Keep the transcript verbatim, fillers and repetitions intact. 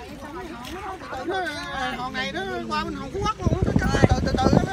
Nó hòn này nó qua bên Hàn Quốc luôn, từ từ từ từ